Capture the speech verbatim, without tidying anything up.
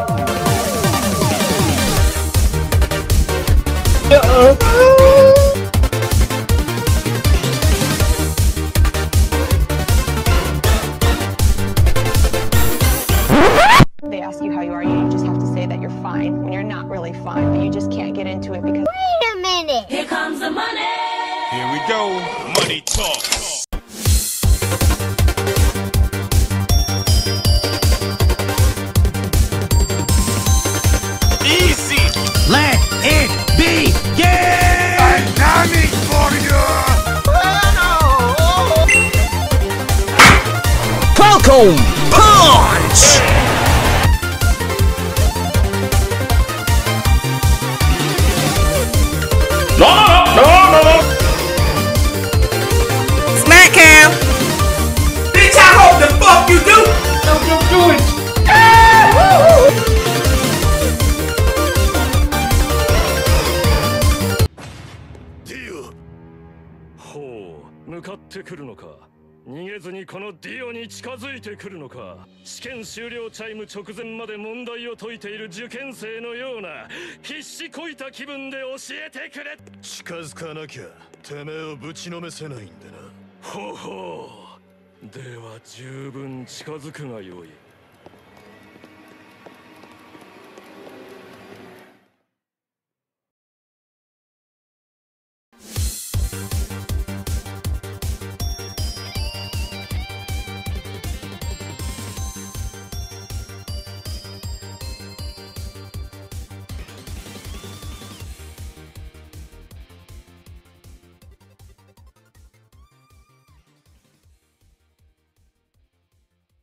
They ask you how you are, you just have to say that you're fine when you're not really fine, but you just can't get into it because— Wait a minute! Here comes the money! Here we go, money talk. Easy! Let it begin! I'm coming for you! Falcon Punch! No, no, no, no, no! Smack him! Bitch, I hope the fuck you do! No, don't do it! Dio! ほう、向かってくるのか。逃げずにこのディオに近づいてくるのか。試験終了チャイム直前まで問題を解いている受験生のような必死こいた気分で教えてくれ。 近づかなきゃてめえをぶちのめせないんでな。 ほうほう。では十分近づくがよい。